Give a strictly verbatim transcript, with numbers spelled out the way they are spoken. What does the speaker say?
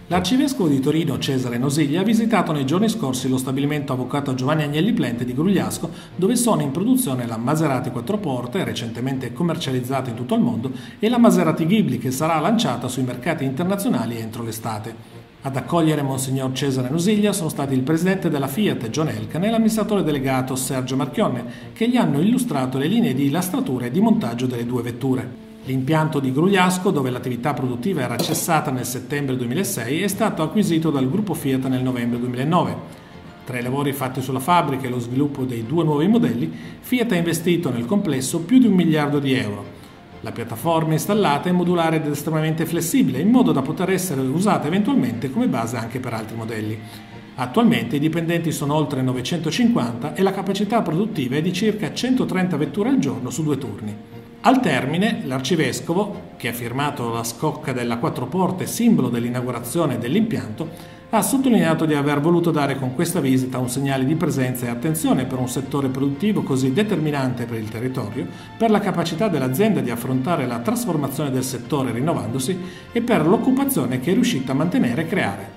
L'arcivescovo di Torino Cesare Nosiglia ha visitato nei giorni scorsi lo stabilimento Avvocato Giovanni Agnelli Plente di Grugliasco, dove sono in produzione la Maserati quattro porte, recentemente commercializzata in tutto il mondo, e la Maserati Ghibli, che sarà lanciata sui mercati internazionali entro l'estate. Ad accogliere Monsignor Cesare Nosiglia sono stati il presidente della Fiat John Elkann e l'amministratore delegato Sergio Marchionne, che gli hanno illustrato le linee di lastratura e di montaggio delle due vetture. L'impianto di Grugliasco, dove l'attività produttiva era cessata nel settembre duemilasei, è stato acquisito dal gruppo Fiat nel novembre duemilanove. Tra i lavori fatti sulla fabbrica e lo sviluppo dei due nuovi modelli, Fiat ha investito nel complesso più di un miliardo di euro. La piattaforma installata è modulare ed estremamente flessibile, in modo da poter essere usata eventualmente come base anche per altri modelli. Attualmente i dipendenti sono oltre novecentocinquanta e la capacità produttiva è di circa centotrenta vetture al giorno su due turni. Al termine, l'arcivescovo, che ha firmato la scocca della quattro porte, simbolo dell'inaugurazione dell'impianto, ha sottolineato di aver voluto dare con questa visita un segnale di presenza e attenzione per un settore produttivo così determinante per il territorio, per la capacità dell'azienda di affrontare la trasformazione del settore rinnovandosi e per l'occupazione che è riuscita a mantenere e creare.